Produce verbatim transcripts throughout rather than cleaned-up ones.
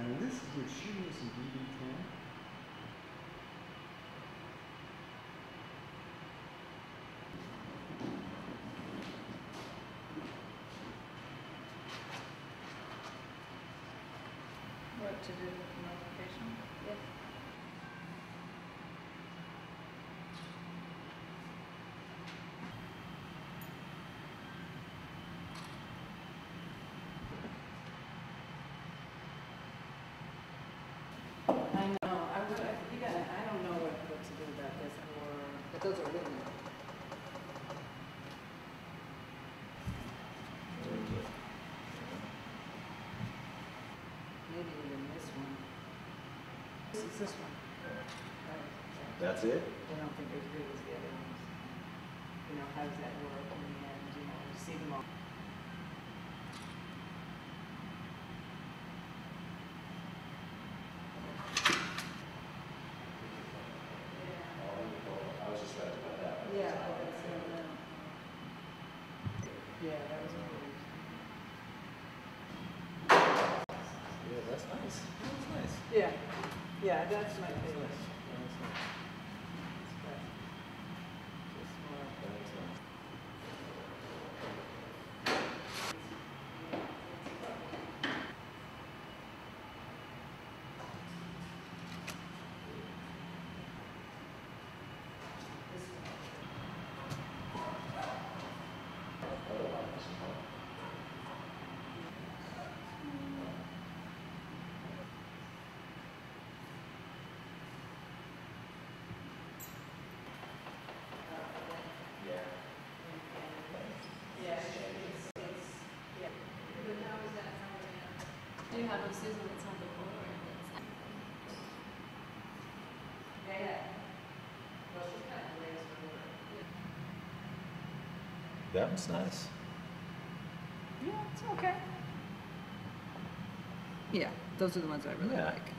And this is where she was indeed from. What to do with the multiplication? Yes. I know. I would. You got. I don't know what, what to do about this, or but those are written. Maybe even this one. This is this one. Right. That's it? I don't think as good as the other ones. You know, how does that work in the end? You know, you see them all. I was just trying to about that. Yeah, that's it. Yeah, that was a good. Yeah, that's nice. That's nice. Yeah, yeah, that's my That's favorite. nice. That's nice. Just more. That's nice. Do you have a Susan that's on the floor? Yeah, yeah. Well, she kind of lays over. That one's nice. Yeah, it's okay. Yeah, those are the ones I really Yeah. like.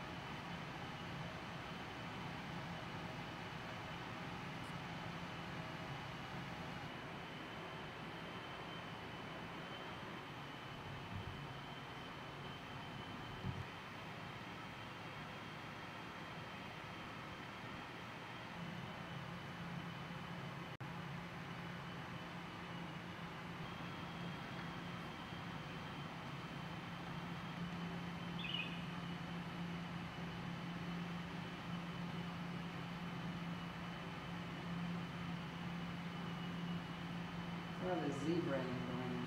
I love the zebra in going.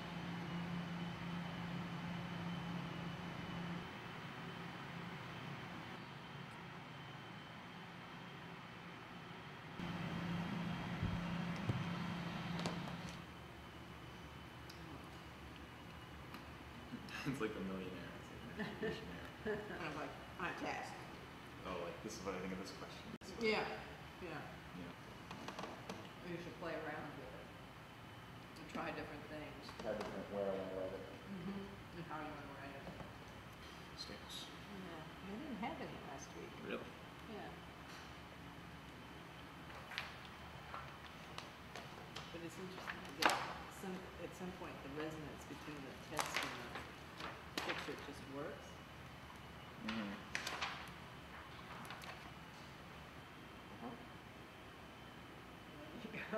It's like a millionaire. It's like a millionaire. I'm like, on task. Oh, like this is what I think of this question. Yeah, yeah. Yeah. You should play around with it. And try different things. Try different where I want to write it. Mm-hmm. And how you want to write it. Stamps. Yeah. I didn't have any last week. Really? Yeah. But it's interesting to get some, at some point the resonance between the text and the picture just works. Mm-hmm. There you go.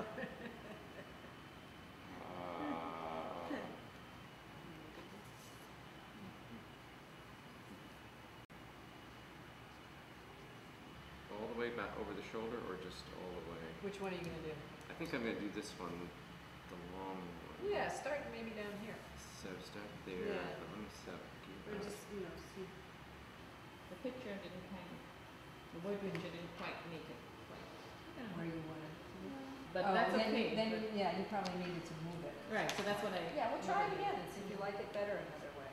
All the way back over the shoulder, or just all the way? Which one are you going to do? I think I'm gonna do this one, the long one. Yeah, start maybe down here. So start there. Yeah. But let me stop. Or just, you know, see. The picture didn't kind of, the wood picture didn't quite make it quite. Where you want to. But Oh, that's then, okay. Then, but- yeah, you probably needed to move it. Right, so that's what I. Yeah, we'll try it again and see if you like it better another way.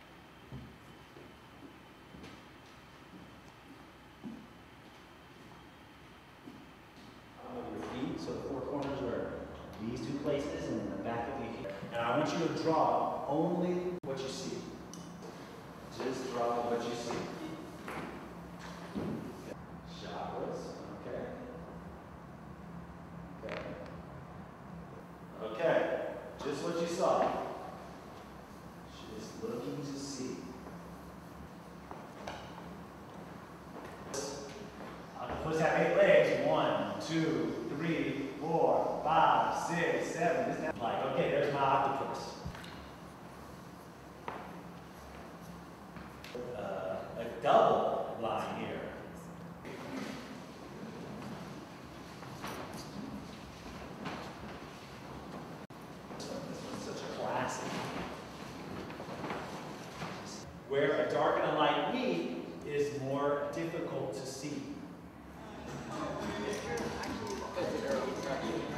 Of your feet, so the four corners are these two places and then the back of your feet. And I want you to draw only what you see. Just draw what you see. Chakras, okay. Okay. Okay, just what you saw. Just looking to see. two, three, four, five, six, seven. Isn't that like, okay, there's my octopus. Uh, a double line here. This one, this one's such a classic. Where a dark and a light meet is more difficult to see. That's the arrow.